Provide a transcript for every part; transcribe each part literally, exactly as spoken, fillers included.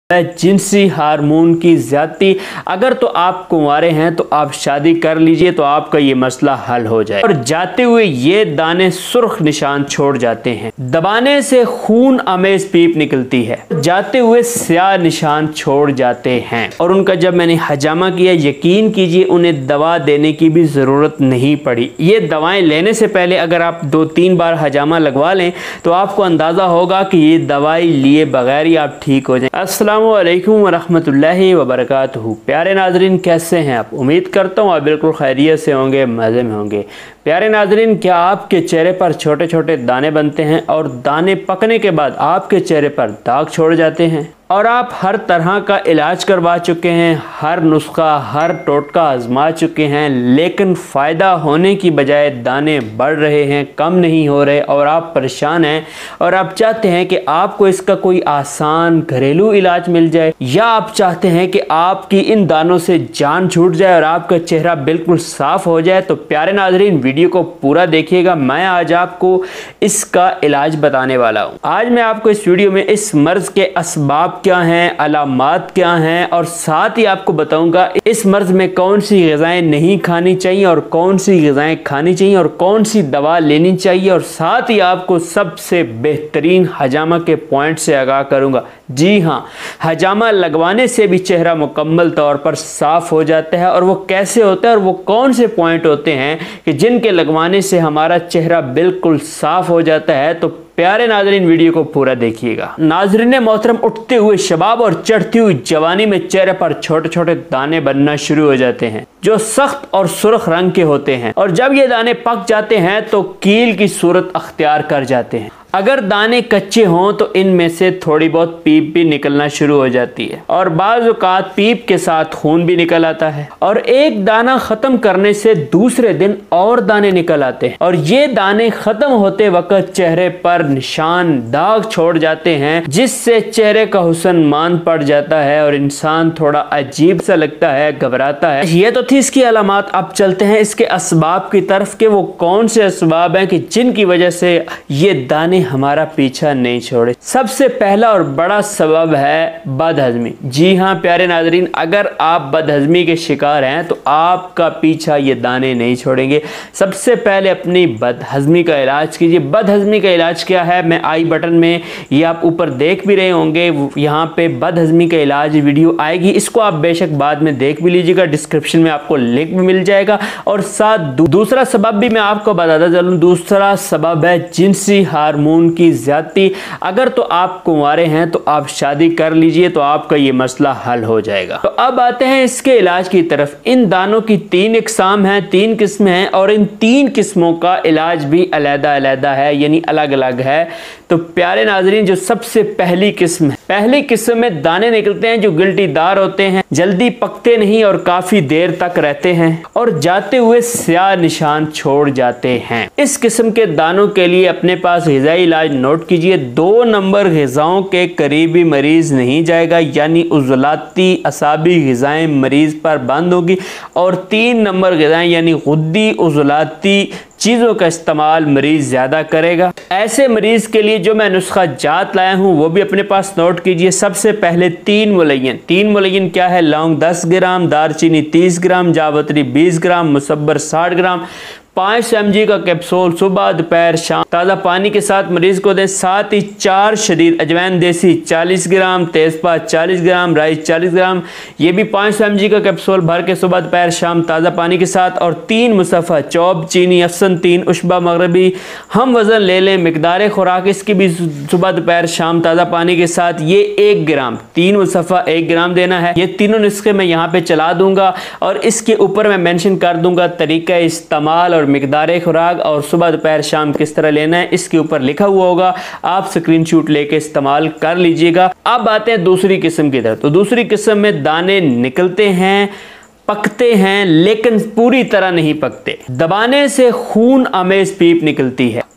जिनसी hormone की ज्यादती। अगर तो आप कुंवारे हैं तो आप शादी कर लीजिए तो आपका ये मसला हल हो जाए। और जाते हुए ये दाने सुर्ख निशान छोड़ जाते हैं, दबाने से खून अमेज पीप निकलती है, जाते हुए स्याह निशान छोड़ जाते हैं। और उनका जब मैंने हजामा किया, यकीन कीजिए उन्हें दवा देने की भी जरूरत नहीं पड़ी। ये दवाएं लेने से पहले अगर आप दो तीन बार हजामा लगवा लें तो आपको अंदाजा होगा कि ये दवाई लिए बगैर ही आप ठीक हो जाए। अस्सलाम वालेकुम वरहमतुल्लाहि वबरकातुहू। प्यारे नाजरीन, कैसे हैं आप? उम्मीद करता हूँ आप बिल्कुल खैरियत से होंगे, मज़े में होंगे। प्यारे नाजरीन, क्या आपके चेहरे पर छोटे छोटे दाने बनते हैं और दाने पकने के बाद आपके चेहरे पर दाग छोड़ जाते हैं और आप हर तरह का इलाज करवा चुके हैं, हर नुस्खा हर टोटका आजमा चुके हैं, लेकिन फ़ायदा होने की बजाय दाने बढ़ रहे हैं, कम नहीं हो रहे और आप परेशान हैं और आप चाहते हैं कि आपको इसका कोई आसान घरेलू इलाज मिल जाए, या आप चाहते हैं कि आपकी इन दानों से जान छूट जाए और आपका चेहरा बिल्कुल साफ हो जाए, तो प्यारे नाजरीन वीडियो को पूरा देखिएगा। मैं आज आपको इसका इलाज बताने वाला हूँ। आज मैं आपको इस वीडियो में इस मर्ज के असबाब क्या हैं, अलामात क्या हैं और साथ ही आपको बताऊंगा इस मर्ज में कौन सी ग़िज़ाएं नहीं खानी चाहिए और कौन सी ग़िज़ाएं खानी चाहिए और कौन सी दवा लेनी चाहिए, और साथ ही आपको सबसे बेहतरीन हजामा के पॉइंट से आगाह करूंगा। जी हाँ, हजामा लगवाने से भी चेहरा मुकम्मल तौर पर साफ हो जाता है, और वो कैसे होता है और वो कौन से पॉइंट होते हैं कि जिनके लगवाने से हमारा चेहरा बिल्कुल साफ हो जाता है। तो प्यारे नाजरीन वीडियो को पूरा देखिएगा। नाजरीन मोहतरम, उठते हुए शबाब और चढ़ती हुई जवानी में चेहरे पर छोटे छोटे दाने बनना शुरू हो जाते हैं जो सख्त और सुर्ख रंग के होते हैं, और जब ये दाने पक जाते हैं तो कील की सूरत अख्तियार कर जाते हैं। अगर दाने कच्चे हों तो इनमें से थोड़ी बहुत पीप भी निकलना शुरू हो जाती है और बाज़ औक़ात पीप के साथ खून भी निकल आता है, और एक दाना ख़त्म करने से दूसरे दिन और दाने निकल आते हैं, और ये दाने ख़त्म होते वक्त चेहरे पर निशान दाग छोड़ जाते हैं, जिससे चेहरे का हुस्न मान पड़ जाता है और इंसान थोड़ा अजीब सा लगता है, घबराता है। ये तो थी इसकी अलामात। अब चलते हैं इसके असबाब की तरफ कि वो कौन से असबाब हैं कि जिनकी वजह से ये दाने हमारा पीछा नहीं छोड़े। सबसे पहला और बड़ा सबब है बदहजमी। जी हाँ प्यारे नाजरीन, अगर आप बदहजमी के शिकार हैं तो आपका पीछा ये दाने नहीं छोड़ेंगे। सबसे पहले अपनी बदहजमी का इलाज कीजिए। बदहजमी का इलाज क्या है, मैं आई बटन में ये आप ऊपर देख भी रहे होंगे, यहाँ पे बदहजमी का इलाज वीडियो आएगी, इसको आप बेशक बाद में देख भी लीजिएगा, डिस्क्रिप्शन में आपको लिंक भी मिल जाएगा। और साथ दू, दूसरा सबब भी मैं आपको बताता चलूँ। दूसरा सबब है जिनसी हार्मोन की ज्यादती। अगर तो आप कुंवारे हैं तो आप शादी कर लीजिए तो आपका ये मसला हल हो जाएगा। तो अब आते हैं इसके इलाज की तरफ। इन दानों की तीन इकसाम हैं, तीन किस्में हैं, और इन तीन किस्मों का इलाज भी अलग अलग है, यानी अलग अलग है। तो प्यारे नाजरीन, जो सबसे पहली किस्म है, पहली किस्म में दाने निकलते हैं जो गिल्टीदार होते हैं, जल्दी पकते नहीं और काफी देर तक रहते हैं और जाते हुए स्याह निशान छोड़ जाते हैं। इस किस्म के दानों के लिए अपने पास ग़िज़ाई इलाज नोट कीजिए। दो नंबर ग़िज़ाओं के करीबी मरीज नहीं जाएगा, यानी उज़लाती असाबी ग़िज़ाएं मरीज पर बंद होगी, और तीन नंबर ग़िज़ाएं यानी गुद्दी उज़लाती चीज़ों का इस्तेमाल मरीज ज़्यादा करेगा। ऐसे मरीज के लिए जो मैं नुस्खा जात लाया हूँ वो भी अपने पास नोट कीजिए। सबसे पहले तीन मुलय्यन। तीन मुलय्यन क्या है? लौंग दस ग्राम, दारचीनी तीस ग्राम, जावत्री बीस ग्राम, मुसब्बर साठ ग्राम, पाँच सौ एम जी का कैप्सूल सुबह दोपहर शाम ताज़ा पानी के साथ मरीज को दें। साथ ही चार शदीद अजवैन देसी चालीस ग्राम, तेज़पात चालीस ग्राम, राई चालीस ग्राम, ये भी पाँच सौ एम जी का कैप्सूल भर के सुबह दोपहर शाम ताज़ा पानी के साथ। और तीन मुसफ़ा चौब चीनी अफसन तीन उशबा मगरबी हम वज़न ले लें। मिकदार खुराक इसकी भी सुबह दोपहर शाम ताज़ा पानी के साथ ये एक ग्राम, तीन मुसफ़ा एक ग्राम देना है। ये तीनों नुस्खे मैं यहाँ पे चला दूंगा और इसके ऊपर मैं मेंशन कर दूंगा तरीका इस्तेमाल और मिकदार खुराक और सुबह दोपहर शाम किस तरह लेना है, इसके ऊपर लिखा हुआ होगा, आप स्क्रीनशॉट लेके इस्तेमाल कर लीजिएगा। अब आते हैं दूसरी किस्म की तरफ। तो दूसरी किस्म में दाने निकलते हैं, पकते हैं, लेकिन पूरी तरह नहीं पकते, दबाने से खून अमेज पीप निकलती है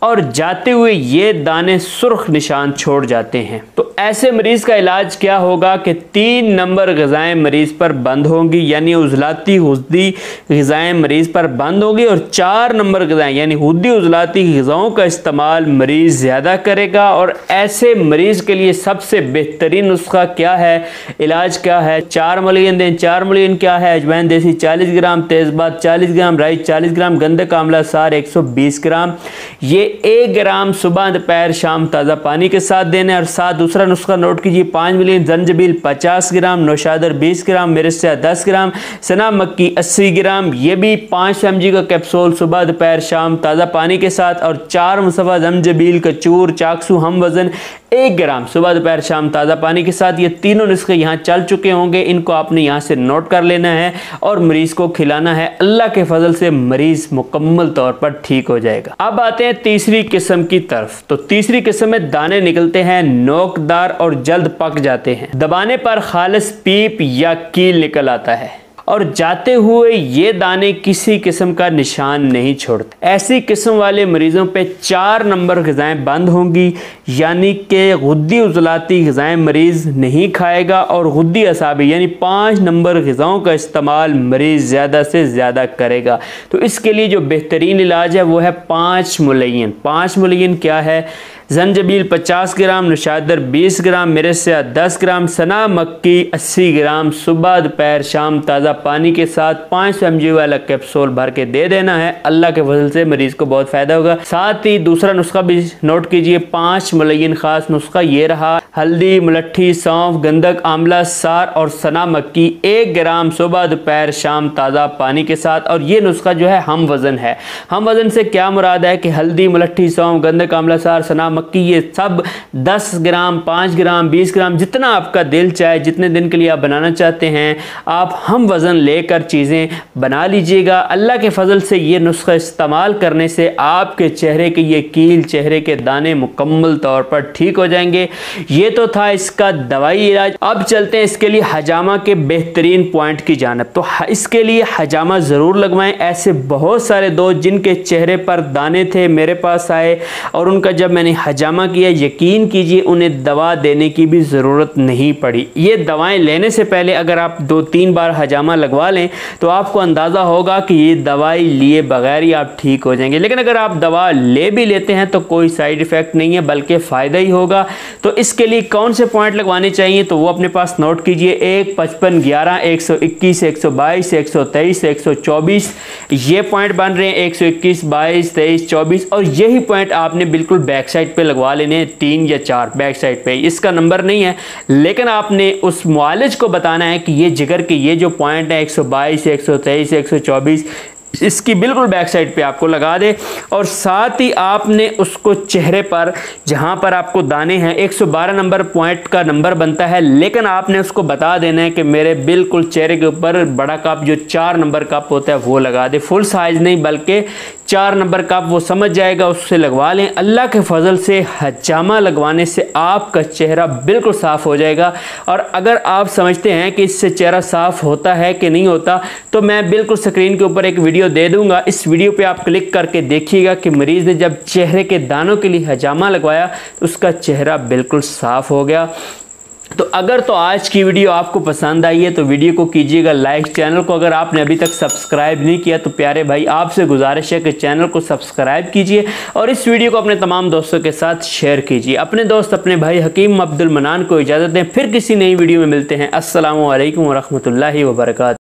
और जाते हुए ये दाने सुर्ख निशान छोड़ जाते हैं। तो ऐसे मरीज का इलाज क्या होगा कि तीन नंबर ग़िज़ाएं मरीज पर बंद होंगी, यानी उजलाती हुद्दी ग़िज़ाएं मरीज पर बंद होगी, और चार नंबर ग़िज़ाएं यानी हुद्दी उजलाती ग़िज़ाओं का इस्तेमाल मरीज ज़्यादा करेगा। और ऐसे मरीज के लिए सबसे बेहतरीन नुस्खा क्या है, इलाज क्या है? चार मलियन दें। चार मलियन क्या है? अजवाइन देसी चालीस ग्राम, तेज़बात चालीस ग्राम, राई चालीस ग्राम, गंधक आंवला सार एक सौ बीस ग्राम। ये एक ग्राम सुबह दोपहर शाम ताज़ा पानी के साथ देना है। और साथ दूसरा नुस्खा नोट कीजिए, पाँच मिलियन जंजबील पचास ग्राम, नौशादर बीस ग्राम, मिर्चा दस ग्राम, सना मक्की अस्सी ग्राम, ये भी पाँच सौ एम जी का कैप्सूल सुबह दोपहर शाम ताज़ा पानी के साथ। और चार मुसफ़ा जंजबील कचूर चाकसू हम वज़न एक ग्राम सुबह दोपहर शाम ताज़ा पानी के साथ। ये तीनों नुस्खे यहाँ चल चुके होंगे, इनको आपने यहाँ से नोट कर लेना है और मरीज़ को खिलाना है। अल्लाह के फजल से मरीज़ मुकम्मल तौर पर ठीक हो जाएगा। अब आते हैं तीसरी किस्म की तरफ। तो तीसरी किस्म में दाने निकलते हैं नोकदार और जल्द पक जाते हैं, दबाने पर खालिस पीप या कील निकल आता है, और जाते हुए ये दाने किसी किस्म का निशान नहीं छोड़ते। ऐसी किस्म वाले मरीजों पे चार नंबर ग़िज़ाएं बंद होंगी, यानी कि गुद्दी उजलाती ग़िज़ाएं मरीज़ नहीं खाएगा, और गुद्दी असाबी यानी पाँच नंबर ग़िज़ाओं का इस्तेमाल मरीज़ ज़्यादा से ज़्यादा करेगा। तो इसके लिए जो बेहतरीन इलाज है वो है पाँच मुलय्यन। पाँच मुलय्यन क्या है? जंजबील पचास ग्राम, नौशादर बीस ग्राम, मिर्चा दस ग्राम, सना मक्की अस्सी ग्राम, सुबह दोपहर शाम ताज़ा पानी के साथ पाँच सौ एम जी वाला कैप्सूल भर के दे देना है। अल्लाह के फजल से मरीज़ को बहुत फ़ायदा होगा। साथ ही दूसरा नुस्खा भी नोट कीजिए, पाँच मुलय्यन ख़ास नुस्खा ये रहा, हल्दी, मुलट्ठी, सौंफ, गंधक, आंवला, सार और सना मक्की एक ग्राम सुबह दोपहर शाम ताज़ा पानी के साथ। और ये नुस्खा जो है हम वज़न है। हम वज़न से क्या मुराद है कि हल्दी, मुलट्ठी, सौंफ, गंधक, आंवला, सार, सना मक्की ये सब दस ग्राम, पाँच ग्राम, बीस ग्राम, जितना आपका दिल चाहे, जितने दिन के लिए आप बनाना चाहते हैं, आप हम वज़न लेकर चीज़ें बना लीजिएगा। अल्लाह के फजल से ये नुस्खा इस्तेमाल करने से आपके चेहरे के ये कील, चेहरे के दाने मुकम्मल तौर पर ठीक हो जाएंगे। ये तो था इसका दवाई इलाज। अब चलते हैं इसके लिए हजामा के बेहतरीन पॉइंट की जानब। तो इसके लिए हजामा ज़रूर लगवाएं। ऐसे बहुत सारे दोस्त जिनके चेहरे पर दाने थे मेरे पास आए, और उनका जब मैंने हजामा किया, यकीन कीजिए उन्हें दवा देने की भी ज़रूरत नहीं पड़ी। ये दवाएं लेने से पहले अगर आप दो तीन बार हजामा लगवा लें तो आपको अंदाज़ा होगा कि ये दवाई लिए बगैर ही आप ठीक हो जाएंगे। लेकिन अगर आप दवा ले भी लेते हैं तो कोई साइड इफ़ेक्ट नहीं है, बल्कि फ़ायदा ही होगा। तो इसके लिए कौन से पॉइंट लगवाने चाहिए तो वो अपने पास नोट कीजिए। एक, पचपन, ग्यारह, एक सौ इक्कीस, एक सौ बाईस, एक सौ तेईस, एक सौ चौबीस, ये पॉइंट बन रहे हैं। एक सौ इक्कीस, बाईस, तेईस, चौबीस, और यही पॉइंट आपने बिल्कुल बैक साइड पे लगवा लेने, तीन या चार बैक साइड पे। इसका नंबर नहीं है, लेकिन आपने उस मुआलिज को बताना है कि ये जिगर के ये जो पॉइंट है एक सौ बाईस, एक सौ तेईस, एक सौ चौबीस, इसकी बिल्कुल बैक साइड पे आपको लगा दे। और साथ ही आपने उसको चेहरे पर जहां पर आपको दाने हैं, एक सौ बारह नंबर पॉइंट का नंबर बनता है, लेकिन आपने उसको बता देना है कि मेरे बिल्कुल चेहरे के ऊपर बड़ा कप जो चार नंबर कप होता है वो लगा दे। फुल साइज नहीं बल्कि चार नंबर कप, वो समझ जाएगा, उससे लगवा लें। अल्लाह के फजल से हजामा लगवाने से आपका चेहरा बिल्कुल साफ़ हो जाएगा। और अगर आप समझते हैं कि इससे चेहरा साफ़ होता है कि नहीं होता, तो मैं बिल्कुल स्क्रीन के ऊपर एक वीडियो दे दूंगा। इस वीडियो पे आप क्लिक करके देखिएगा कि मरीज़ ने जब चेहरे के दानों के लिए हजामा लगवाया तो उसका चेहरा बिल्कुल साफ़ हो गया। तो अगर तो आज की वीडियो आपको पसंद आई है तो वीडियो को कीजिएगा लाइक। चैनल को अगर आपने अभी तक सब्सक्राइब नहीं किया तो प्यारे भाई आपसे गुजारिश है कि चैनल को सब्सक्राइब कीजिए और इस वीडियो को अपने तमाम दोस्तों के साथ शेयर कीजिए। अपने दोस्त अपने भाई हकीम अब्दुल मनान को इजाज़त दें। फिर किसी नई वीडियो में मिलते हैं। अस्सलामु अलैकुम व रहमतुल्लाहि व बरकातहू।